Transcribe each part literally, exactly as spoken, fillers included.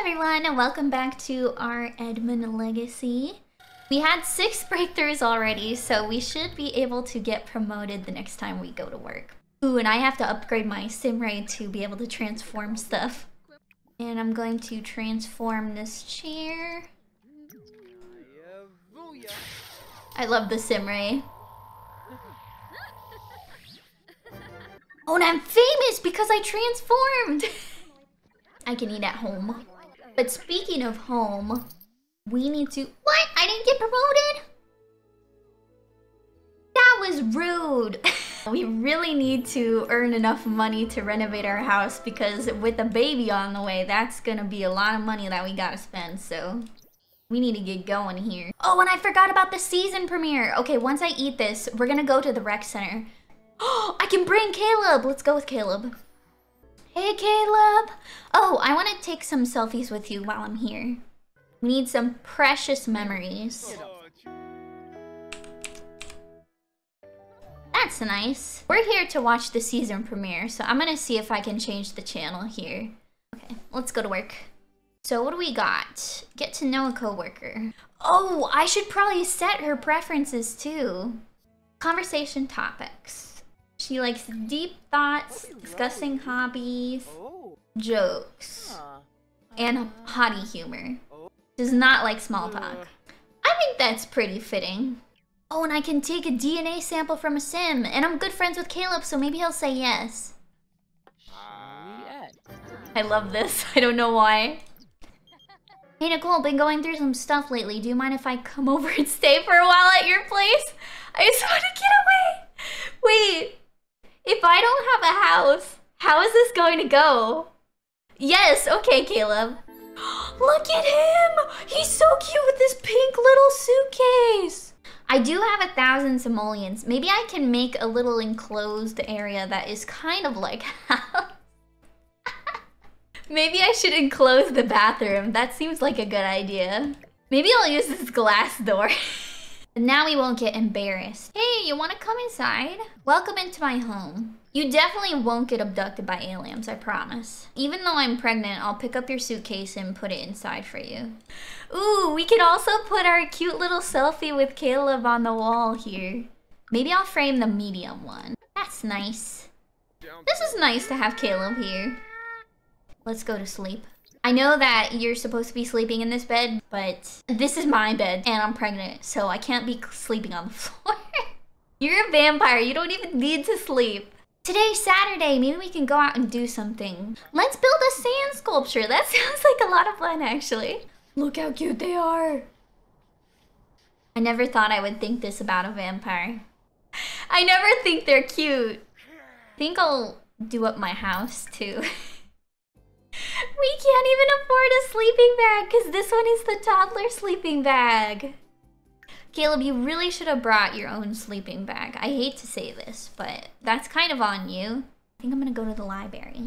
everyone, and welcome back to our Edmund Legacy. We had six breakthroughs already, so we should be able to get promoted the next time we go to work. Ooh, and I have to upgrade my Simray to be able to transform stuff. And I'm going to transform this chair. I love the Simray. Oh, and I'm famous because I transformed! I can eat at home. But speaking of home, we need to... What? I didn't get promoted? That was rude. We really need to earn enough money to renovate our house because with a baby on the way, that's gonna be a lot of money that we gotta spend, so... We need to get going here. Oh, and I forgot about the season premiere. Okay, once I eat this, we're gonna go to the rec center. Oh, I can bring Caleb! Let's go with Caleb. Hey, Caleb! Oh, I want to take some selfies with you while I'm here. We need some precious memories. That's nice. We're here to watch the season premiere, so I'm gonna see if I can change the channel here. Okay, let's go to work. So what do we got? Get to know a coworker. Oh, I should probably set her preferences too. Conversation topics. She likes deep thoughts, discussing hobbies, jokes, and haughty humor. Does not like small talk. I think that's pretty fitting. Oh, and I can take a D N A sample from a sim, and I'm good friends with Caleb, so maybe he'll say yes. I love this. I don't know why. Hey Nicole, been going through some stuff lately. Do you mind if I come over and stay for a while at your place? I just want to get away. Wait. If I don't have a house, how is this going to go? Yes, okay, Caleb. Look at him! He's so cute with this pink little suitcase. I do have a thousand simoleons. Maybe I can make a little enclosed area that is kind of like house. Maybe I should enclose the bathroom. That seems like a good idea. Maybe I'll use this glass door. Now we won't get embarrassed. Hey, you want to come inside? Welcome into my home. You definitely won't get abducted by aliens, I promise. Even though I'm pregnant, I'll pick up your suitcase and put it inside for you. Ooh, we can also put our cute little selfie with Caleb on the wall here. Maybe I'll frame the medium one. That's nice. This is nice to have Caleb here. Let's go to sleep. I know that you're supposed to be sleeping in this bed, but this is my bed and I'm pregnant, so I can't be sleeping on the floor. You're a vampire, you don't even need to sleep. Today's Saturday, maybe we can go out and do something. Let's build a sand sculpture. That sounds like a lot of fun, actually. Look how cute they are. I never thought I would think this about a vampire. I never think they're cute. I think I'll do up my house, too. We can't even afford a sleeping bag because this one is the toddler sleeping bag. Caleb, you really should have brought your own sleeping bag. I hate to say this, but that's kind of on you. I think I'm gonna go to the library.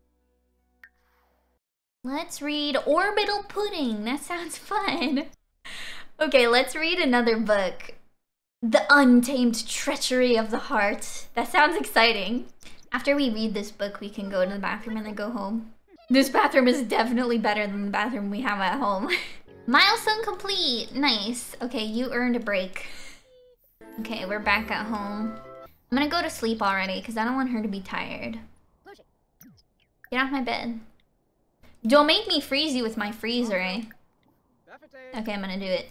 Let's read Orbital Pudding. That sounds fun. Okay, let's read another book. The Untamed Treachery of the Heart. That sounds exciting. After we read this book, we can go to the bathroom and then go home. This bathroom is definitely better than the bathroom we have at home. Milestone complete! Nice. Okay, you earned a break. Okay, we're back at home. I'm gonna go to sleep already because I don't want her to be tired. Get off my bed. Don't make me freeze you with my freezer, eh? Okay, I'm gonna do it.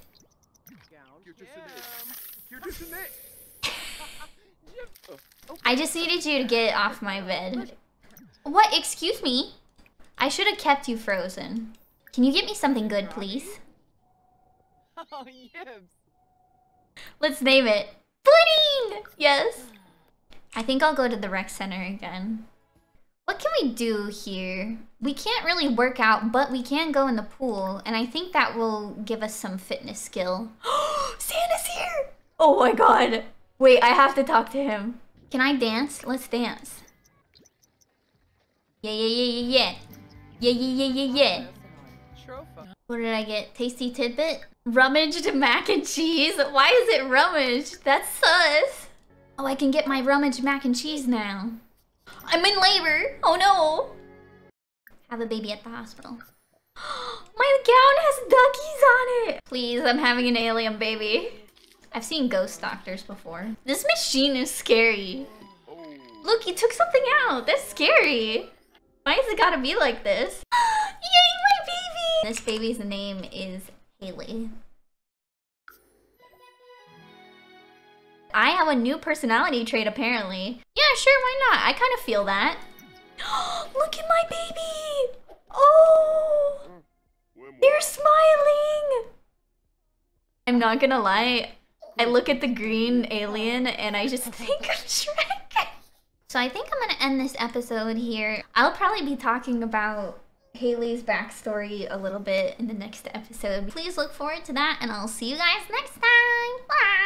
I just needed you to get off my bed. What? Excuse me? I should have kept you frozen. Can you get me something good, please? Oh, yes. Let's name it. Pudding! Yes. I think I'll go to the rec center again. What can we do here? We can't really work out, but we can go in the pool. And I think that will give us some fitness skill. Santa's here! Oh my god. Wait, I have to talk to him. Can I dance? Let's dance. Yeah, yeah, yeah, yeah, yeah. Yeah, yeah, yeah, yeah, yeah. What did I get? Tasty tidbit? Rummaged mac and cheese? Why is it rummaged? That's sus. Oh, I can get my rummaged mac and cheese now. I'm in labor. Oh no. Have a baby at the hospital. My gown has duckies on it. Please, I'm having an alien baby. I've seen ghost doctors before. This machine is scary. Look, you took something out. That's scary. Why has it gotta be like this? Yay, my baby! This baby's name is Haley. I have a new personality trait, apparently. Yeah, sure, why not? I kind of feel that. Look at my baby! Oh! They're smiling! I'm not gonna lie. I look at the green alien and I just think of Shrek. So I think I'm gonna end this episode here. I'll probably be talking about Haley's backstory a little bit in the next episode. Please look forward to that and I'll see you guys next time. Bye!